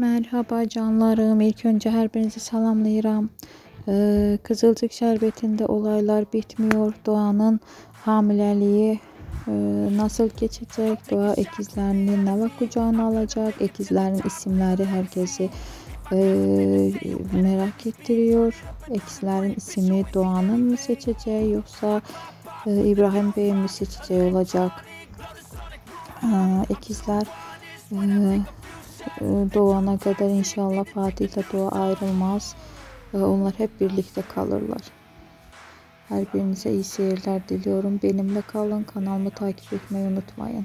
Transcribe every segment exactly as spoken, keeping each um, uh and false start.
Merhaba canlarım. İlk önce her birinizi salamlayıram. Ee, Kızılcık şerbetinde olaylar bitmiyor. Doğan'ın hamileliği e, nasıl geçecek? Doğa ikizlerini ne vakit kucağına alacak? İkizlerin isimleri herkesi e, merak ettiriyor. İkizlerin ismi Doğan'ın mı seçeceği yoksa e, İbrahim Bey'in mi seçeceği olacak? Ee, ikizler e, doğana kadar inşallah Fatih ile Doğa ayrılmaz. Onlar hep birlikte kalırlar. Her birinize iyi seyirler diliyorum. Benimle kalın. Kanalımı takip etmeyi unutmayın.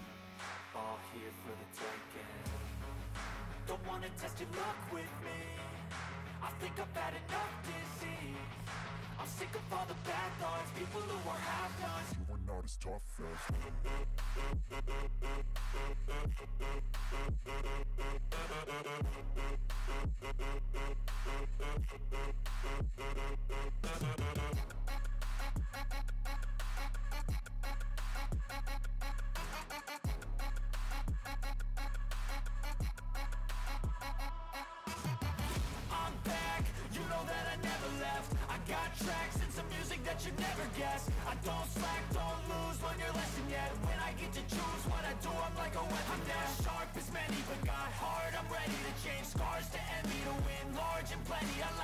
Tracks and some music that you never guess. I don't slack, don't lose, learn your lesson yet. When I get to choose what I do, I'm like a weapon. I'm not sharp as many, but got heart, I'm ready to change. Scars to envy, to win large and plenty. I